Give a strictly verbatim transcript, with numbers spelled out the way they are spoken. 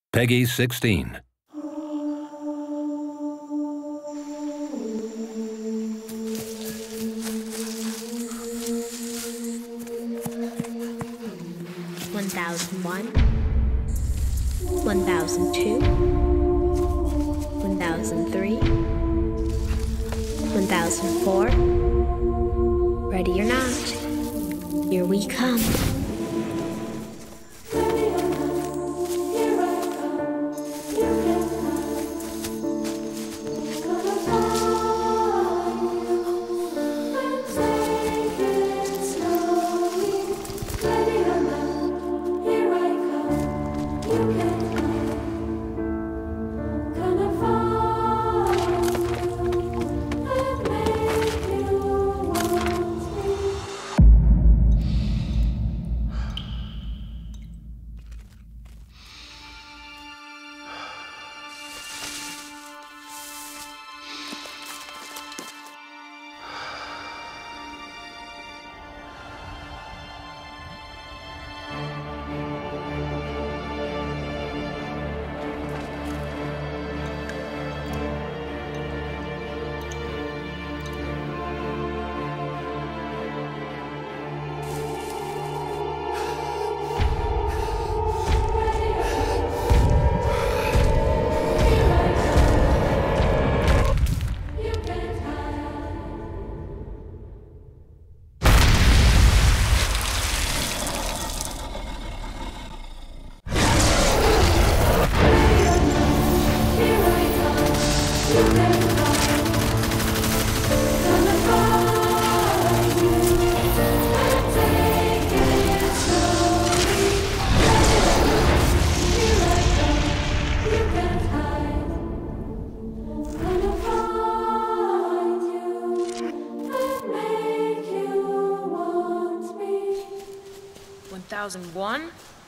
Peggy sixteen. One thousand one, one thousand two, one thousand three, one thousand four. Ready or not, here we come. One thousand one.